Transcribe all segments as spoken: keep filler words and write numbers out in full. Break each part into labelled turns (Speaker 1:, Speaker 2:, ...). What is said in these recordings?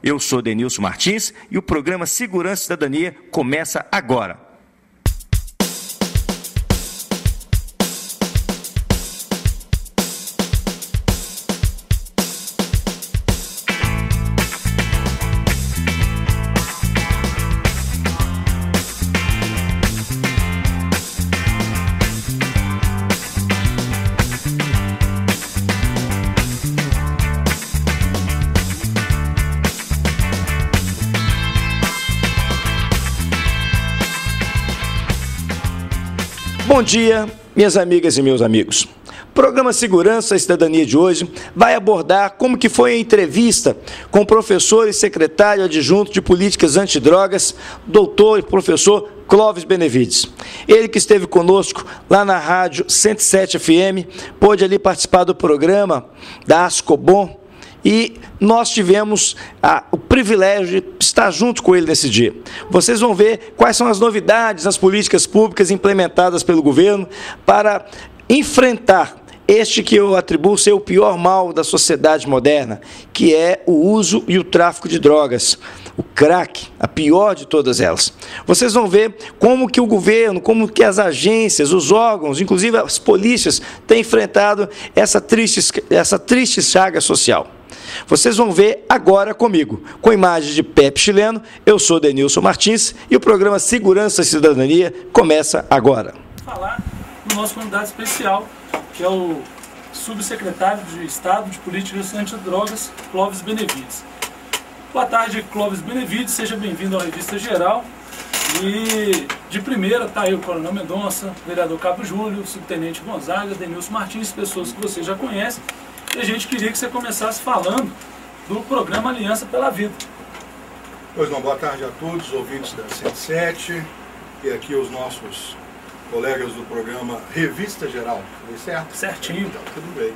Speaker 1: Eu sou Denilson Martins e o programa Segurança e Cidadania começa agora. Bom dia, minhas amigas e meus amigos. O programa Segurança e Cidadania de hoje vai abordar como que foi a entrevista com o professor e secretário adjunto de Políticas Antidrogas, doutor e professor Clóvis Benevides. Ele que esteve conosco lá na rádio cento e sete F M, pôde ali participar do programa da Ascobom, e nós tivemos ah, o privilégio de estar junto com ele nesse dia. Vocês vão ver quais são as novidades nas políticas públicas implementadas pelo governo para enfrentar este que eu atribuo ser o pior mal da sociedade moderna, que é o uso e o tráfico de drogas. O crack, a pior de todas elas. Vocês vão ver como que o governo, como que as agências, os órgãos, inclusive as polícias, têm enfrentado essa triste, essa triste chaga social. Vocês vão ver agora comigo, com imagens de Pepe Chileno. Eu sou Denilson Martins e o programa Segurança e Cidadania começa agora.
Speaker 2: Vou falar do nosso convidado especial, que é o subsecretário de Estado de Políticas Antidrogas, Clóvis Benevides. Boa tarde, Clóvis Benevides, seja bem-vindo à Revista Geral. E de primeira está aí o Coronel Mendonça, vereador Cabo Júlio, subtenente Gonzaga, Denilson Martins, pessoas que você já conhece. E a gente queria que você começasse falando do programa Aliança pela Vida.
Speaker 3: Pois não, boa tarde a todos, ouvintes da cento e sete, e aqui os nossos colegas do programa Revista Geral. Foi certo?
Speaker 2: Certinho.
Speaker 3: Então, tudo bem.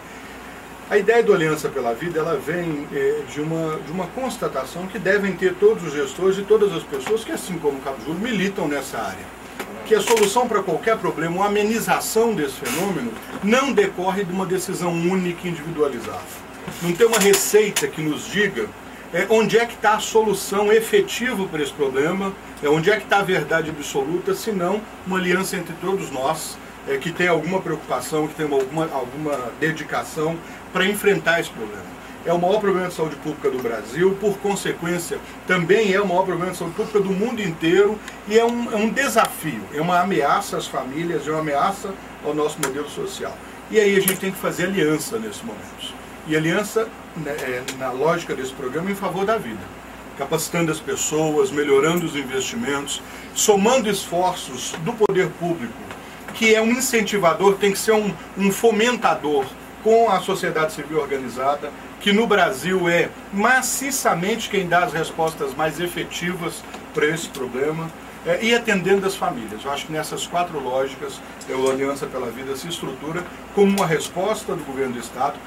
Speaker 3: A ideia do Aliança pela Vida, ela vem eh, de, uma, de uma constatação que devem ter todos os gestores e todas as pessoas que, assim como o Cabo Júlio, militam nessa área. Que a solução para qualquer problema, uma amenização desse fenômeno, não decorre de uma decisão única e individualizada. Não tem uma receita que nos diga é, onde é que está a solução efetiva para esse problema, é, onde é que está a verdade absoluta, senão uma aliança entre todos nós, é, que tem alguma preocupação, que tem alguma, alguma dedicação para enfrentar esse problema. É o maior problema de saúde pública do Brasil, por consequência, também é o maior problema de saúde pública do mundo inteiro e é um, é um desafio, é uma ameaça às famílias, é uma ameaça ao nosso modelo social. E aí a gente tem que fazer aliança nesses momentos. E aliança, né, é, na lógica desse programa, em favor da vida. Capacitando as pessoas, melhorando os investimentos, somando esforços do poder público, que é um incentivador, tem que ser um, um fomentador com a sociedade civil organizada, que no Brasil é maciçamente quem dá as respostas mais efetivas para esse problema, é, e atendendo as famílias. Eu acho que nessas quatro lógicas, é, o Aliança pela Vida se estrutura como uma resposta do governo do Estado,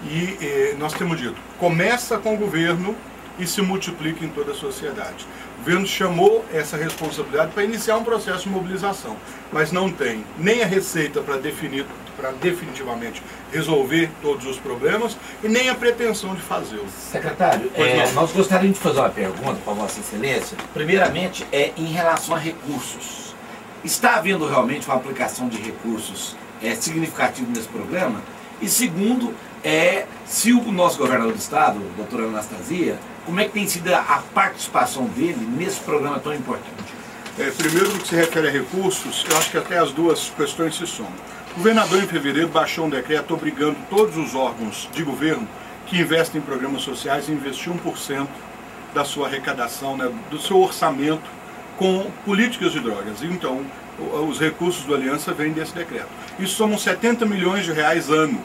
Speaker 3: e é, nós temos dito, começa com o governo e se multiplica em toda a sociedade. O governo chamou essa responsabilidade para iniciar um processo de mobilização, mas não tem nem a receita para definir, para definitivamente resolver todos os problemas e nem a pretensão de fazê-lo.
Speaker 4: Secretário, é, nós gostaríamos de fazer uma pergunta para Vossa Excelência. Primeiramente, é em relação a recursos. Está havendo realmente uma aplicação de recursos é, significativa nesse programa? E segundo, é, se o nosso governador do Estado, doutora Anastasia, como é que tem sido a participação dele nesse programa tão importante?
Speaker 3: É, primeiro, no que se refere a recursos, eu acho que até as duas questões se somam. O governador, em fevereiro, baixou um decreto obrigando todos os órgãos de governo que investem em programas sociais a investir um por cento da sua arrecadação, né, do seu orçamento com políticas de drogas. Então, os recursos do Aliança vêm desse decreto. Isso somam setenta milhões de reais ano.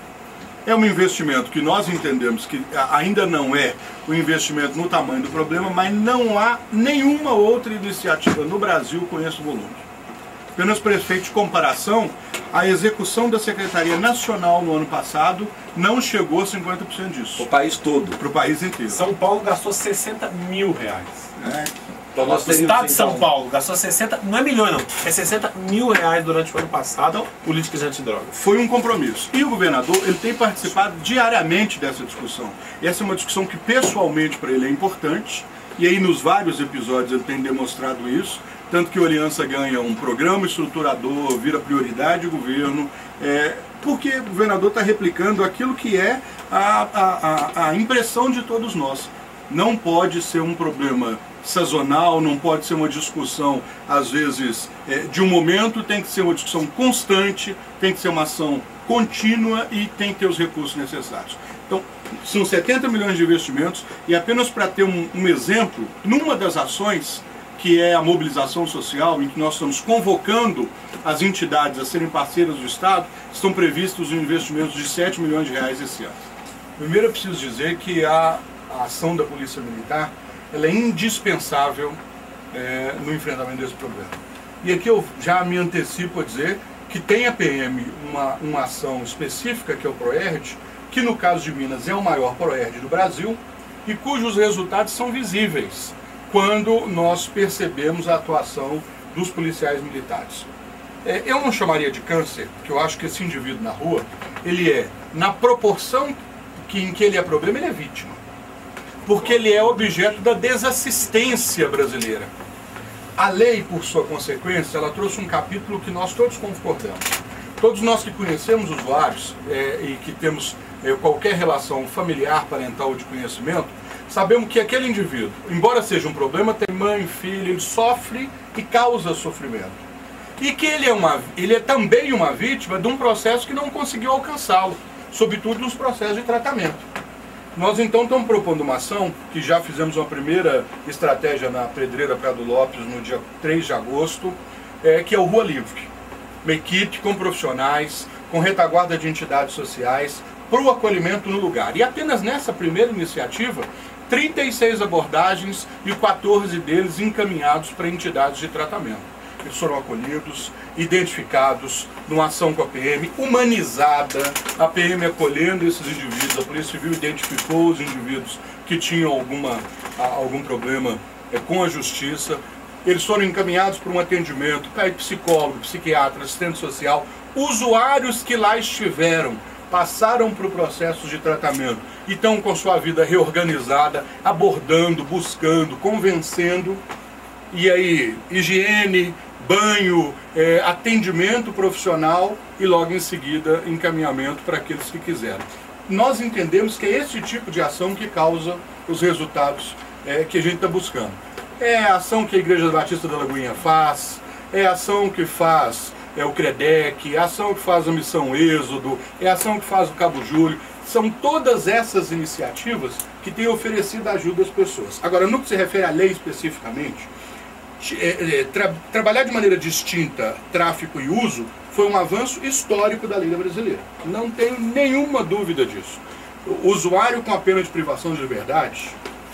Speaker 3: É um investimento que nós entendemos que ainda não é o investimento no tamanho do problema, mas não há nenhuma outra iniciativa no Brasil com esse volume. Apenas para efeito de comparação, a execução da Secretaria Nacional no ano passado não chegou a cinquenta por cento disso.
Speaker 4: O país todo.
Speaker 3: Para o país inteiro.
Speaker 2: São Paulo gastou sessenta mil reais.
Speaker 3: É.
Speaker 4: Então, nós
Speaker 2: o Estado de São
Speaker 4: então...
Speaker 2: Paulo gastou sessenta, não é milhões não, é sessenta mil reais durante o ano passado, então, políticas antidrogas.
Speaker 3: Foi um compromisso. E o governador, ele tem participado diariamente dessa discussão. Essa é uma discussão que pessoalmente para ele é importante, e aí nos vários episódios ele tem demonstrado isso, tanto que o Aliança ganha um programa estruturador, vira prioridade do governo, é, porque o governador está replicando aquilo que é a, a, a, a impressão de todos nós. Não pode ser um problema sazonal, não pode ser uma discussão, às vezes, é, de um momento, tem que ser uma discussão constante, tem que ser uma ação contínua e tem que ter os recursos necessários. Então, são setenta milhões de investimentos e apenas para ter um, um exemplo, numa das ações, que é a mobilização social, em que nós estamos convocando as entidades a serem parceiras do Estado, estão previstos investimentos de sete milhões de reais esse ano. Primeiro eu preciso dizer que a, a ação da Polícia Militar ela é indispensável é, no enfrentamento desse problema. E aqui eu já me antecipo a dizer que tem a P M uma, uma ação específica, que é o PROERD, que no caso de Minas é o maior PROERD do Brasil e cujos resultados são visíveis quando nós percebemos a atuação dos policiais militares. É, eu não chamaria de câncer, porque eu acho que esse indivíduo na rua, ele é, na proporção que, em que ele é problema, ele é vítima. Porque ele é objeto da desassistência brasileira. A lei, por sua consequência, ela trouxe um capítulo que nós todos concordamos. Todos nós que conhecemos usuários é, e que temos é, qualquer relação familiar, parental ou de conhecimento, sabemos que aquele indivíduo, embora seja um problema, tem mãe, filho, ele sofre e causa sofrimento. E que ele é, uma, ele é também uma vítima de um processo que não conseguiu alcançá-lo, sobretudo nos processos de tratamento. Nós então estamos propondo uma ação, que já fizemos uma primeira estratégia na Pedreira Prado Lopes no dia três de agosto, é, que é o Rua Livre. Uma equipe com profissionais, com retaguarda de entidades sociais, para o acolhimento no lugar. E apenas nessa primeira iniciativa, trinta e seis abordagens e quatorze deles encaminhados para entidades de tratamento. Eles foram acolhidos, identificados, numa ação com a P M, humanizada, a P M acolhendo esses indivíduos, a Polícia Civil identificou os indivíduos que tinham alguma, algum problema é, com a justiça, eles foram encaminhados para um atendimento, psicólogo, psiquiatra, assistente social, usuários que lá estiveram, passaram por processos de tratamento e estão com sua vida reorganizada, abordando, buscando, convencendo, e aí higiene, banho, é, atendimento profissional e logo em seguida encaminhamento para aqueles que quiserem. Nós entendemos que é esse tipo de ação que causa os resultados é, que a gente está buscando. É a ação que a Igreja Batista da Lagoinha faz, é a ação que faz é, o CREDEC, é a ação que faz a Missão Êxodo, é a ação que faz o Cabo Júlio. São todas essas iniciativas que têm oferecido ajuda às pessoas. Agora, no que se refere à lei especificamente, É, é, tra trabalhar de maneira distinta tráfico e uso foi um avanço histórico da lei brasileira. Não tenho nenhuma dúvida disso. O usuário com a pena de privação de liberdade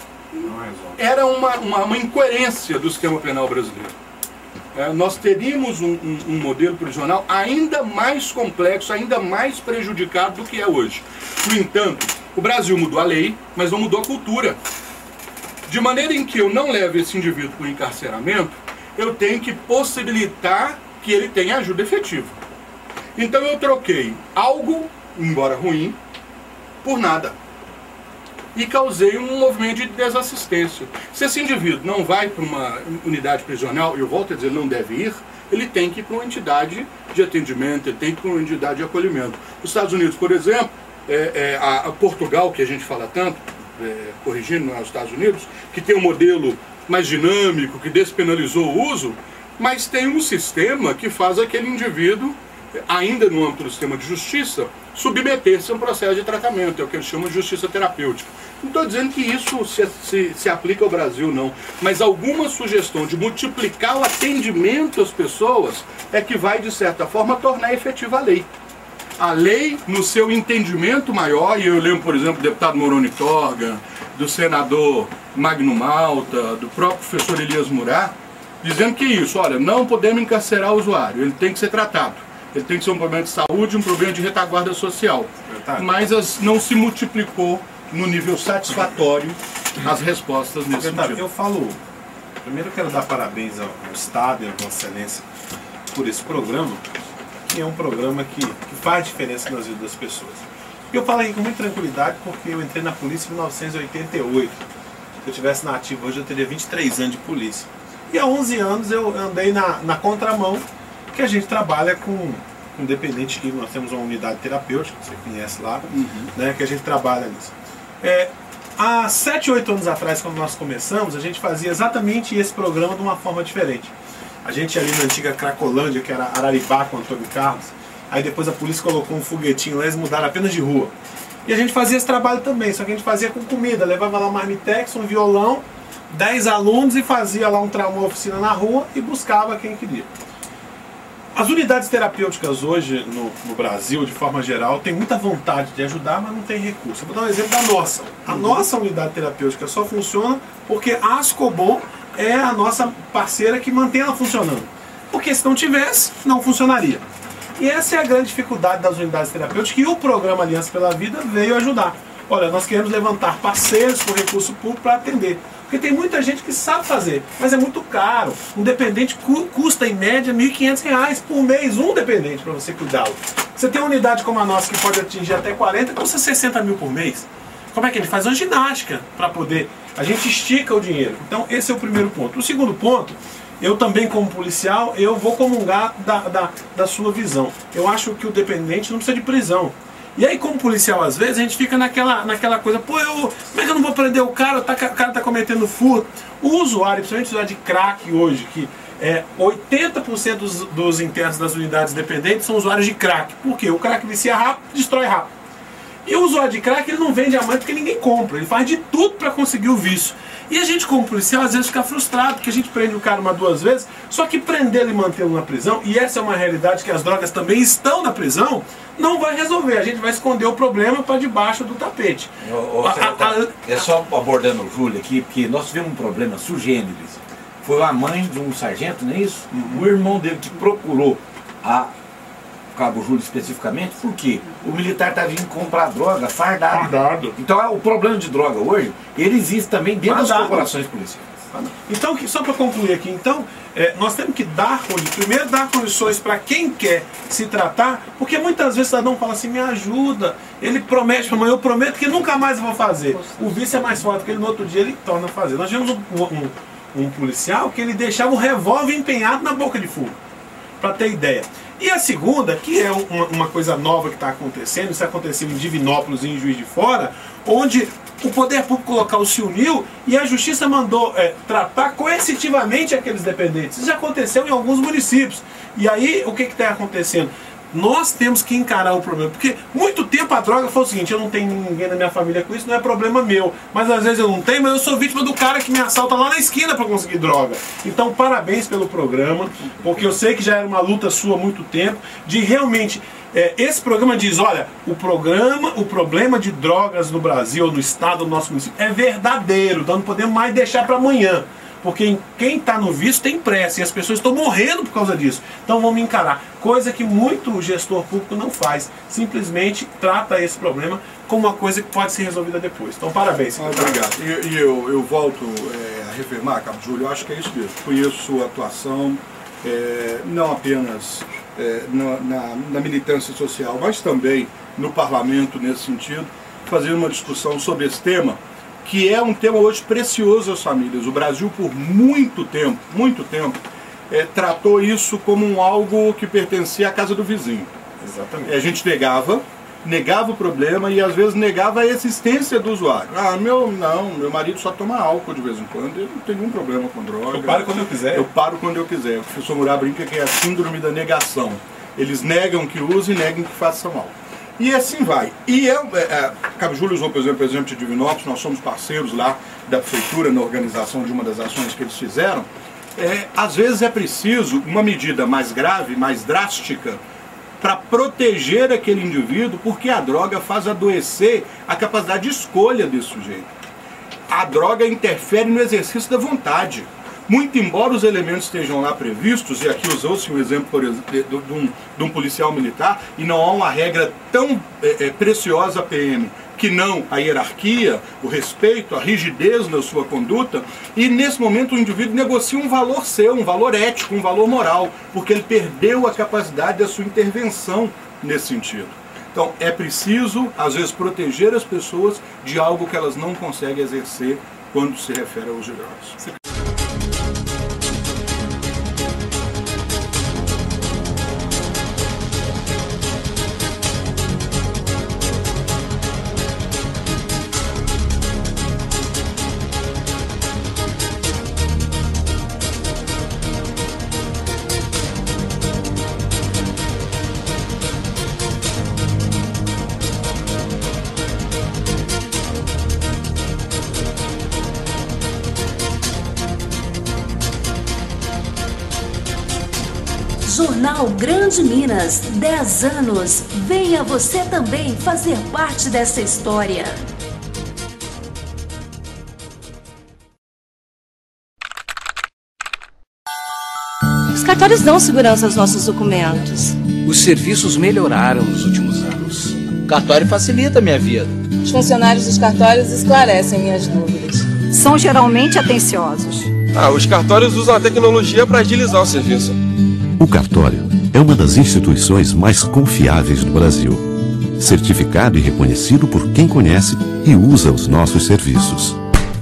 Speaker 3: era uma, uma, uma incoerência do esquema penal brasileiro. É, nós teríamos um, um, um modelo prisional ainda mais complexo, ainda mais prejudicado do que é hoje. No entanto, o Brasil mudou a lei, mas não mudou a cultura. De maneira em que eu não levo esse indivíduo para o encarceramento, eu tenho que possibilitar que ele tenha ajuda efetiva. Então eu troquei algo, embora ruim, por nada. E causei um movimento de desassistência. Se esse indivíduo não vai para uma unidade prisional, e eu volto a dizer, não deve ir, ele tem que ir para uma entidade de atendimento, ele tem que ir para uma entidade de acolhimento. Os Estados Unidos, por exemplo, é, é, a, a Portugal, que a gente fala tanto, É, corrigindo, não é os Estados Unidos, que tem um modelo mais dinâmico, que despenalizou o uso, mas tem um sistema que faz aquele indivíduo, ainda no âmbito do sistema de justiça, submeter-se a um processo de tratamento, é o que eles chamam de justiça terapêutica. Não estou dizendo que isso se, se, se aplica ao Brasil, não, mas alguma sugestão de multiplicar o atendimento às pessoas é que vai, de certa forma, tornar efetiva a lei. A lei, no seu entendimento maior, e eu lembro, por exemplo, do deputado Moroni Torga, do senador Magno Malta, do próprio professor Elias Murá, dizendo que isso, olha, não podemos encarcerar o usuário, ele tem que ser tratado. Ele tem que ser um problema de saúde, um problema de retaguarda social. Verdade. Mas as, não se multiplicou no nível satisfatório as respostas nesse
Speaker 5: Verdade.
Speaker 3: sentido.
Speaker 5: Eu falo Primeiro eu quero dar parabéns ao, ao Estado e à Vossa Excelência por esse programa, que é um programa que, que faz diferença nas vidas das pessoas. E eu falo aí com muita tranquilidade porque eu entrei na polícia em mil novecentos e oitenta e oito. Se eu estivesse na ativa hoje eu teria vinte e três anos de polícia. E há onze anos eu andei na, na contramão, que a gente trabalha com, com dependente químico. Nós temos uma unidade terapêutica, você conhece lá, uhum. né, que a gente trabalha nisso. É, há sete, oito anos atrás, quando nós começamos, a gente fazia exatamente esse programa de uma forma diferente. A gente ali na antiga Cracolândia, que era Araribá com Antônio Carlos, aí depois a polícia colocou um foguetinho lá, eles mudaram apenas de rua. E a gente fazia esse trabalho também, só que a gente fazia com comida, levava lá um marmitex, um violão, dez alunos e fazia lá um, uma oficina na rua e buscava quem queria. As unidades terapêuticas hoje no, no Brasil, de forma geral, tem muita vontade de ajudar, mas não tem recurso. Eu vou dar um exemplo da nossa. A nossa unidade terapêutica só funciona porque a Ascobon é a nossa parceira que mantém ela funcionando. Porque se não tivesse, não funcionaria. E essa é a grande dificuldade das unidades terapêuticas que o programa Aliança pela Vida veio ajudar. Olha, nós queremos levantar parceiros com recurso público para atender. Porque tem muita gente que sabe fazer, mas é muito caro. Um dependente cu custa em média mil e quinhentos reais por mês, um dependente para você cuidá-lo. Você tem uma unidade como a nossa que pode atingir até quarenta, custa sessenta mil por mês. Como é que a gente faz uma ginástica para poder... A gente estica o dinheiro. Então esse é o primeiro ponto. O segundo ponto, eu também como policial, eu vou comungar da, da, da sua visão. Eu acho que o dependente não precisa de prisão. E aí, como policial, às vezes, a gente fica naquela, naquela coisa, pô, eu, como é que eu não vou prender o cara? Tá, o cara tá cometendo furto. O usuário, principalmente o usuário de crack hoje, que é, oitenta por cento dos, dos internos das unidades dependentes são usuários de crack. Por quê? O crack vicia rápido, destrói rápido. E o usuário de crack, ele não vende a mãe porque ninguém compra. Ele faz de tudo para conseguir o vício. E a gente, como policial, às vezes fica frustrado, porque a gente prende o cara uma, duas vezes, só que prendê-lo e mantê-lo na prisão, e essa é uma realidade que as drogas também estão na prisão, não vai resolver. A gente vai esconder o problema para debaixo do tapete.
Speaker 4: Ô, ô, a, a, a, é só abordando o Júlio aqui, porque nós tivemos um problema sugêneres. Foi a mãe de um sargento, não é isso? Uhum. O irmão dele que procurou a Cabo Júlio especificamente, porque o militar está vindo comprar droga fardado. fardado. Então o problema de droga hoje, ele existe também dentro fardado. das corporações policiais.
Speaker 5: Então, só para concluir aqui, então, é, nós temos que dar, primeiro dar condições para quem quer se tratar, porque muitas vezes o cidadão fala assim, me ajuda, ele promete para amanhã, eu prometo que nunca mais eu vou fazer. O vício é mais forte que ele, no outro dia ele torna a fazer. Nós tivemos um, um, um policial que ele deixava o revólver empenhado na boca de fuga, para ter ideia. E a segunda, que é uma, uma coisa nova que está acontecendo, isso aconteceu em Divinópolis e em Juiz de Fora, onde o poder público local se uniu e a justiça mandou é, tratar coercitivamente aqueles dependentes. Isso já aconteceu em alguns municípios. E aí, o que está acontecendo? Nós temos que encarar o problema, porque muito tempo a droga foi o seguinte, eu não tenho ninguém na minha família com isso, não é problema meu, mas às vezes eu não tenho, mas eu sou vítima do cara que me assalta lá na esquina para conseguir droga. Então parabéns pelo programa, porque eu sei que já era uma luta sua há muito tempo, de realmente, é, esse programa diz, olha, o programa, o problema de drogas no Brasil, no estado, no nosso município, é verdadeiro, então não podemos mais deixar para amanhã. Porque quem está no vício tem pressa e as pessoas estão morrendo por causa disso. Então vamos encarar. Coisa que muito gestor público não faz. Simplesmente trata esse problema como uma coisa que pode ser resolvida depois. Então parabéns.
Speaker 3: Ah, obrigado. E, e eu, eu volto é, a reafirmar, Cabo Júlio, eu acho que é isso mesmo. Conheço a atuação, é, não apenas é, na, na, na militância social, mas também no parlamento nesse sentido, fazendo uma discussão sobre esse tema, que é um tema hoje precioso às famílias. O Brasil, por muito tempo, muito tempo, é, tratou isso como um algo que pertencia à casa do vizinho.
Speaker 5: Exatamente.
Speaker 3: A gente negava, negava o problema e às vezes negava a existência do usuário. Ah, meu, não, meu marido só toma álcool de vez em quando, eu não tenho nenhum problema com droga.
Speaker 5: Eu paro quando eu quiser.
Speaker 3: Eu paro quando eu quiser. O professor Murá brinca que é a síndrome da negação. Eles negam que usam e negam que façam mal. E assim vai. E é, é, Cabo Júlio usou, por exemplo, o exemplo de Divinópolis, nós somos parceiros lá da prefeitura na organização de uma das ações que eles fizeram. É, às vezes é preciso uma medida mais grave, mais drástica, para proteger aquele indivíduo, porque a droga faz adoecer a capacidade de escolha desse sujeito. A droga interfere no exercício da vontade. Muito embora os elementos estejam lá previstos, e aqui usou-se um exemplo, por exemplo, de, de, um, de um policial militar, e não há uma regra tão é, é, preciosa, P M, que não a hierarquia, o respeito, a rigidez na sua conduta, e nesse momento o indivíduo negocia um valor seu, um valor ético, um valor moral, porque ele perdeu a capacidade da sua intervenção nesse sentido. Então é preciso, às vezes, proteger as pessoas de algo que elas não conseguem exercer quando se refere ao uso de drogas.
Speaker 6: Jornal Grande Minas, dez anos. Venha você também fazer parte dessa história.
Speaker 7: Os cartórios dão segurança aos nossos documentos.
Speaker 8: Os serviços melhoraram nos últimos anos. O cartório facilita a minha vida.
Speaker 9: Os funcionários dos cartórios esclarecem minhas dúvidas.
Speaker 7: São geralmente atenciosos.
Speaker 10: Ah, os cartórios usam a tecnologia para agilizar o serviço.
Speaker 11: O cartório é uma das instituições mais confiáveis do Brasil, certificado e reconhecido por quem conhece e usa os nossos serviços.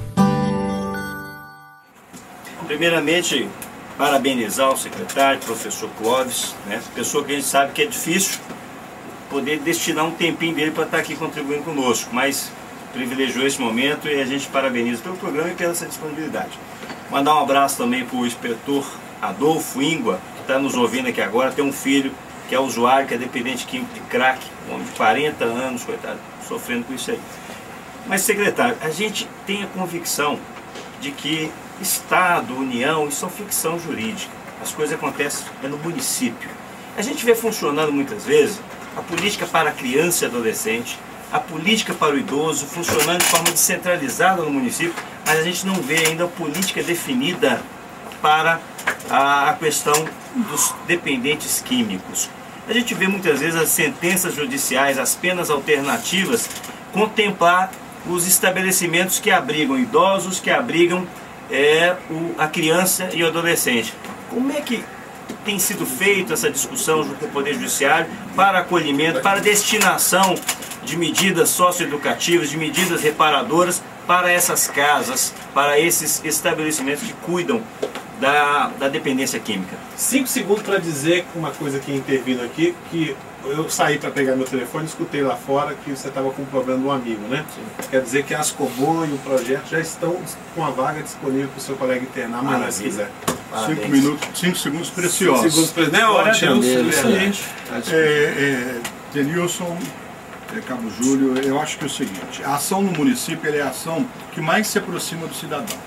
Speaker 1: Primeiramente, parabenizar o secretário, professor Clóvis, né? Pessoa que a gente sabe que é difícil poder destinar um tempinho dele para estar aqui contribuindo conosco, mas privilegiou esse momento e a gente parabeniza pelo programa e pela essa disponibilidade. Mandar um abraço também para o inspetor Adolfo Ingua, está nos ouvindo aqui agora, tem um filho que é usuário, que é dependente químico de crack, um homem de quarenta anos, coitado, sofrendo com isso aí. Mas, secretário, a gente tem a convicção de que Estado, União, isso é ficção jurídica. As coisas acontecem é no município. A gente vê funcionando muitas vezes a política para a criança e adolescente, a política para o idoso, funcionando de forma descentralizada no município, mas a gente não vê ainda a política definida para a questão dos dependentes químicos. A gente vê muitas vezes as sentenças judiciais, as penas alternativas, contemplar os estabelecimentos que abrigam idosos, que abrigam é, o, a criança e o adolescente. Como é que tem sido feita essa discussão junto com o Poder Judiciário para acolhimento, para destinação de medidas socioeducativas, de medidas reparadoras para essas casas, para esses estabelecimentos que cuidam Da, da dependência química?
Speaker 5: Cinco segundos para dizer uma coisa que intervindo aqui, que eu saí para pegar meu telefone e escutei lá fora que você estava com um problema de um amigo, né? Sim. Quer dizer que a Ascobon e o projeto já estão com a vaga disponível para o seu colega internar amanhã, se quiser.
Speaker 3: Parabéns. Cinco minutos, cinco segundos preciosos.
Speaker 5: Cinco segundos preciosos, né, Alexandre?
Speaker 3: Excelente. É, é, Denilson, é, Cabo Júlio, eu acho que é o seguinte, a ação no município é a ação que mais se aproxima do cidadão.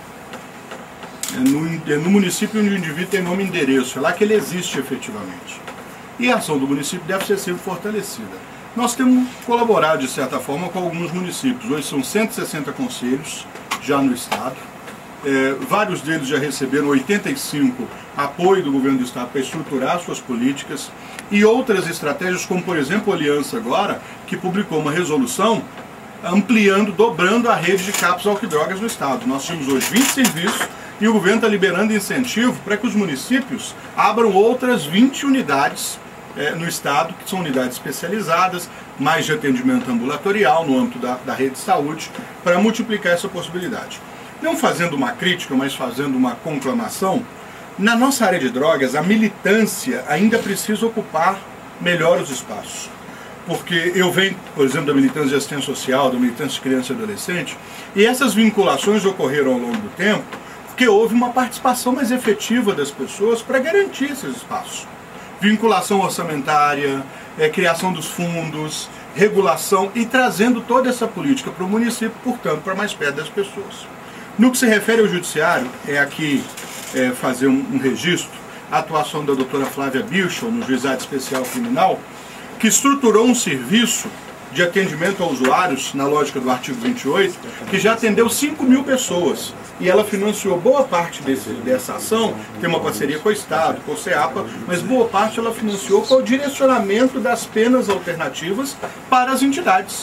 Speaker 3: É no, é no município onde o indivíduo tem nome e endereço, é lá que ele existe efetivamente. E a ação do município deve ser sempre fortalecida. Nós temos colaborado, de certa forma, com alguns municípios. Hoje são cento e sessenta conselhos já no estado. É, vários deles já receberam oitenta e cinco apoio do governo do estado para estruturar suas políticas. E outras estratégias, como por exemplo a Aliança agora, que publicou uma resolução ampliando, dobrando a rede de CAPs álcool-drogas no estado. Nós temos hoje vinte serviços, e o governo está liberando incentivo para que os municípios abram outras vinte unidades é, no estado, que são unidades especializadas, mais de atendimento ambulatorial no âmbito da, da rede de saúde, para multiplicar essa possibilidade. Não fazendo uma crítica, mas fazendo uma conclamação, na nossa área de drogas, a militância ainda precisa ocupar melhor os espaços. Porque eu venho, por exemplo, da militância de assistência social, da militância de criança e adolescente, e essas vinculações ocorreram ao longo do tempo, porque houve uma participação mais efetiva das pessoas para garantir esses espaços. Vinculação orçamentária, é, criação dos fundos, regulação e trazendo toda essa política para o município, portanto, para mais perto das pessoas. No que se refere ao judiciário, é aqui é, fazer um, um registro, a atuação da doutora Flávia Birchel, no Juizado Especial Criminal, que estruturou um serviço de atendimento a usuários, na lógica do artigo vinte e oito, que já atendeu cinco mil pessoas. E ela financiou boa parte desse, dessa ação, tem uma parceria com o Estado, com o CEAPA, mas boa parte ela financiou com o direcionamento das penas alternativas para as entidades.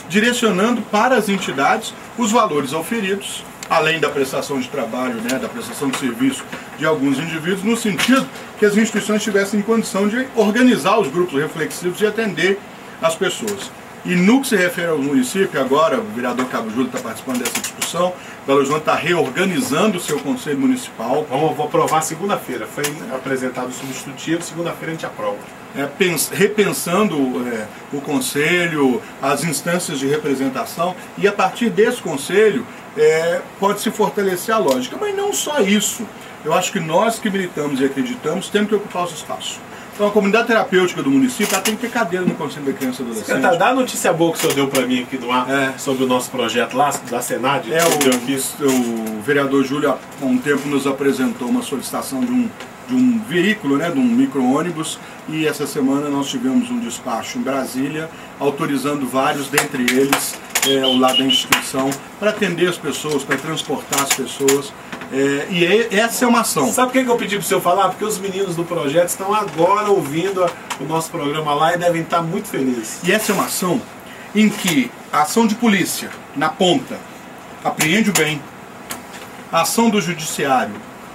Speaker 3: direcionando para as entidades os valores auferidos, além da prestação de trabalho, né, da prestação de serviço de alguns indivíduos, no sentido que as instituições tivessem condição de organizar os grupos reflexivos e atender as pessoas. E no que se refere ao município, agora o vereador Cabo Júlio está participando dessa discussão, Belo Horizonte está reorganizando o seu conselho municipal.
Speaker 5: Vamos, vou aprovar segunda-feira, foi apresentado o substitutivo, segunda-feira a gente aprova.
Speaker 3: É, pens, repensando é, o conselho, as instâncias de representação, e a partir desse conselho é, pode se fortalecer a lógica. Mas não só isso, eu acho que nós que militamos e acreditamos temos que ocupar os espaços. Então a comunidade terapêutica do município ela tem que ter cadeira no Conselho da Criança e Adolescente.
Speaker 5: Secretário, dá a notícia boa que o senhor deu para mim aqui no ar é. sobre o nosso projeto lá, da Senad.
Speaker 3: É, o, o vereador Júlio há um tempo nos apresentou uma solicitação de um, de um veículo, né, de um micro-ônibus, e essa semana nós tivemos um despacho em Brasília, autorizando vários, dentre eles, é, ao lado da instituição, para atender as pessoas, para transportar as pessoas. É, e é, essa é uma ação.
Speaker 5: Sabe por que eu pedi para o senhor falar? Porque os meninos do projeto estão agora ouvindo a, o nosso programa lá e devem estar muito felizes.
Speaker 3: E essa é uma ação em que a ação de polícia, na ponta, apreende o bem, a ação do judiciário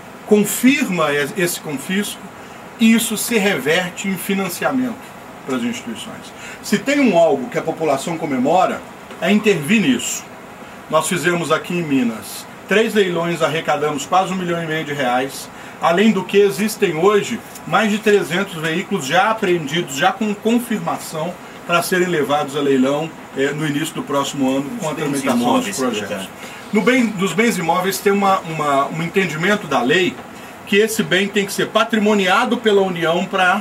Speaker 3: confirma esse confisco e isso se reverte em financiamento para as instituições. Se tem um algo que a população comemora, é intervir nisso. Nós fizemos aqui em Minas três leilões, arrecadamos quase um milhão e meio de reais. Além do que existem hoje mais de trezentos veículos já apreendidos, já com confirmação para serem levados a leilão eh, no início do próximo ano com a tramitação dos projetos. No bem dos bens imóveis tem uma, uma, um entendimento da lei que esse bem tem que ser patrimoniado pela União para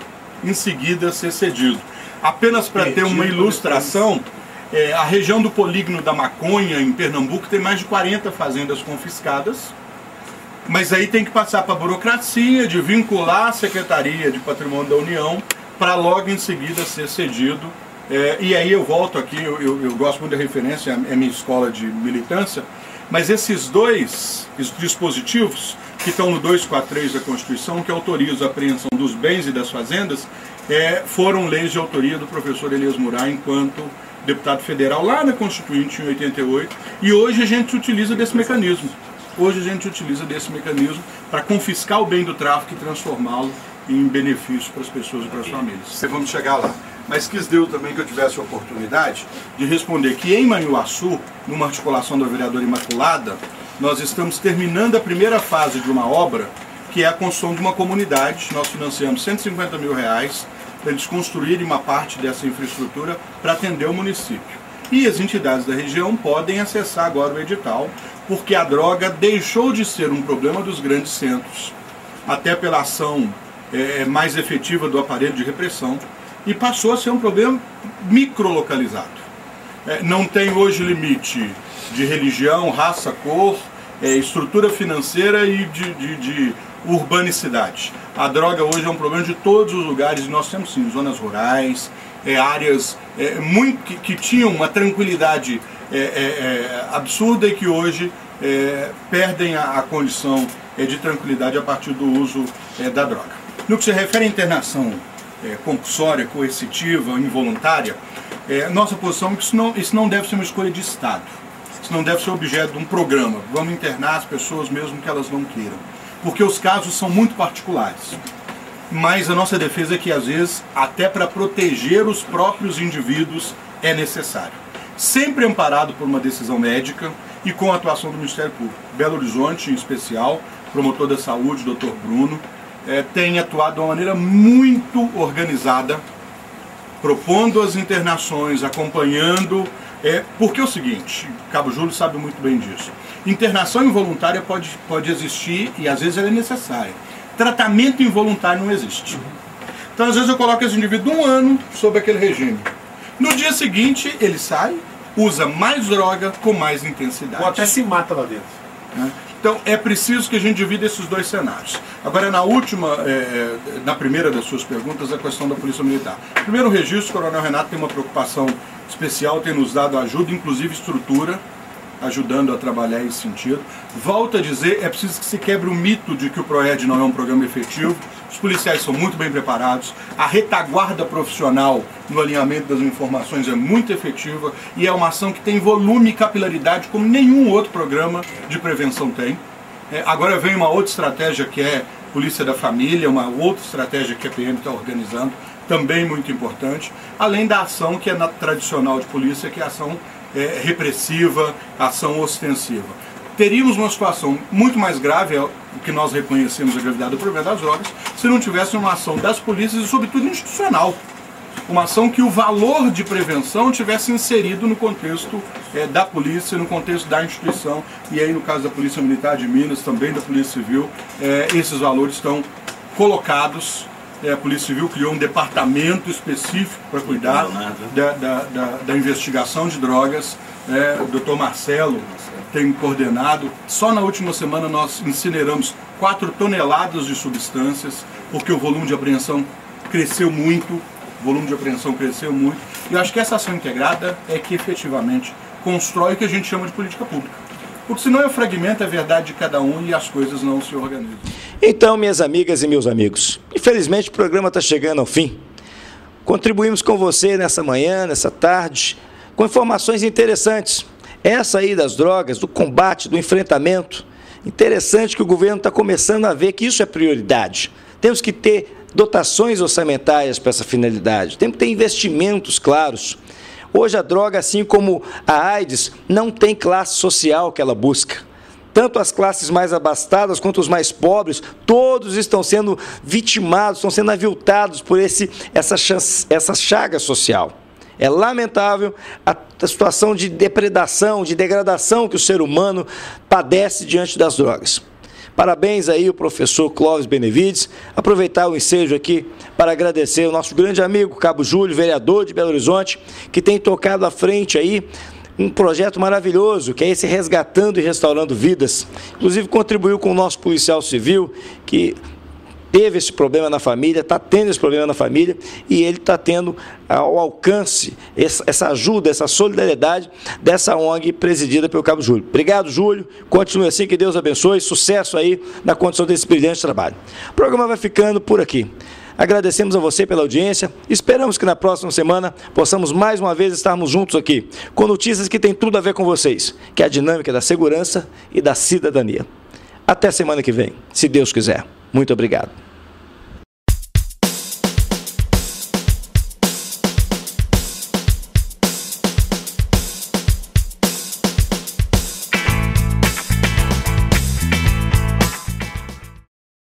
Speaker 3: em seguida ser cedido. Apenas para ter uma ilustração, É, a região do polígono da Maconha, em Pernambuco, tem mais de quarenta fazendas confiscadas, mas aí tem que passar para a burocracia de vincular a Secretaria de Patrimônio da União para logo em seguida ser cedido. É, e aí eu volto aqui, eu, eu, eu gosto muito da referência, é minha escola de militância, mas esses dois dispositivos que estão no duzentos e quarenta e três da Constituição, que autoriza a apreensão dos bens e das fazendas, é, foram leis de autoria do professor Elias Murat enquanto deputado federal lá na Constituinte em oitenta e oito, e hoje a gente utiliza desse mecanismo. Hoje a gente utiliza desse mecanismo para confiscar o bem do tráfico e transformá-lo em benefício para as pessoas e para as famílias. Vamos chegar lá. Mas quis Deus também que eu tivesse a oportunidade de responder que em Manhuaçu, numa articulação da vereadora Imaculada, nós estamos terminando a primeira fase de uma obra que é a construção de uma comunidade. Nós financiamos cento e cinquenta mil reais para eles construírem uma parte dessa infraestrutura para atender o município. E as entidades da região podem acessar agora o edital, porque a droga deixou de ser um problema dos grandes centros, até pela ação é, mais efetiva do aparelho de repressão, e passou a ser um problema microlocalizado. É, não tem hoje limite de religião, raça, cor, é, estrutura financeira e de, de, de urbanicidade. A droga hoje é um problema de todos os lugares, e nós temos sim zonas rurais, é, áreas é, muito, que, que tinham uma tranquilidade é, é, é, absurda e que hoje é, perdem a, a condição é, de tranquilidade a partir do uso é, da droga. No que se refere à internação é, compulsória, coercitiva, involuntária, é, nossa posição é que isso não, isso não deve ser uma escolha de Estado. Isso não deve ser objeto de um programa. Vamos internar as pessoas mesmo que elas não queiram. Porque os casos são muito particulares. Mas a nossa defesa é que, às vezes, até para proteger os próprios indivíduos é necessário. Sempre amparado por uma decisão médica e com a atuação do Ministério Público. Belo Horizonte, em especial, promotor da saúde, doutor Bruno, é, tem atuado de uma maneira muito organizada, propondo as internações, acompanhando... É, porque é o seguinte, Cabo Júlio sabe muito bem disso. Internação involuntária pode, pode existir e às vezes ela é necessária. Tratamento involuntário não existe. Então às vezes eu coloco esse indivíduo um ano sob aquele regime. No dia seguinte ele sai, usa mais droga com mais intensidade.
Speaker 5: Ou até se mata lá dentro.
Speaker 3: É. Então é preciso que a gente divida esses dois cenários. Agora na última, é, na primeira das suas perguntas, a questão da Polícia Militar. Primeiro registro, o Coronel Renato tem uma preocupação especial, tem nos dado ajuda, inclusive estrutura, ajudando a trabalhar esse sentido. Volto a dizer, é preciso que se quebre o mito de que o PROERD não é um programa efetivo. os policiais são muito bem preparados, a retaguarda profissional no alinhamento das informações é muito efetiva e é uma ação que tem volume e capilaridade como nenhum outro programa de prevenção tem. É, agora vem uma outra estratégia que é Polícia da Família, uma outra estratégia que a P M está organizando, também muito importante, além da ação que é na tradicional de polícia, que é a ação é, repressiva, ação ostensiva. Teríamos uma situação muito mais grave, é o que nós reconhecemos a gravidade do problema das drogas, se não tivesse uma ação das polícias e, sobretudo, institucional. Uma ação que o valor de prevenção tivesse inserido no contexto é, da polícia, no contexto da instituição, e aí no caso da Polícia Militar de Minas, também da Polícia Civil, é, esses valores estão colocados. É, a Polícia Civil criou um departamento específico para cuidar da, da, da, da investigação de drogas. É, o doutor Marcelo tem coordenado. Só na última semana nós incineramos quatro toneladas de substâncias, porque o volume de apreensão cresceu muito, o volume de apreensão cresceu muito. E eu acho que essa ação integrada é que efetivamente constrói o que a gente chama de política pública. Porque senão é fragmento, é verdade de cada um e as coisas não se organizam.
Speaker 1: Então, minhas amigas e meus amigos, infelizmente o programa está chegando ao fim. Contribuímos com você nessa manhã, nessa tarde, com informações interessantes. Essa aí das drogas, do combate, do enfrentamento. Interessante que o governo está começando a ver que isso é prioridade. Temos que ter dotações orçamentárias para essa finalidade. Temos que ter investimentos claros. Hoje a droga, assim como a AIDS, não tem classe social que ela busca. Tanto as classes mais abastadas quanto os mais pobres, todos estão sendo vitimados, estão sendo aviltados por esse, essa, chance, essa chaga social. É lamentável a, a situação de depredação, de degradação que o ser humano padece diante das drogas. Parabéns aí ao professor Clóvis Benevides. Aproveitar o ensejo aqui para agradecer ao nosso grande amigo Cabo Júlio, vereador de Belo Horizonte, que tem tocado à frente aí um projeto maravilhoso, que é esse Resgatando e Restaurando Vidas. Inclusive contribuiu com o nosso policial civil, que teve esse problema na família, está tendo esse problema na família, e ele está tendo ao alcance essa ajuda, essa solidariedade dessa O N G presidida pelo Cabo Júlio. Obrigado, Júlio. Continue assim, que Deus abençoe. Sucesso aí na condição desse brilhante trabalho. O programa vai ficando por aqui. Agradecemos a você pela audiência. Esperamos que na próxima semana possamos mais uma vez estarmos juntos aqui, com notícias que têm tudo a ver com vocês, que é a dinâmica da segurança e da cidadania. Até semana que vem, se Deus quiser. Muito obrigado.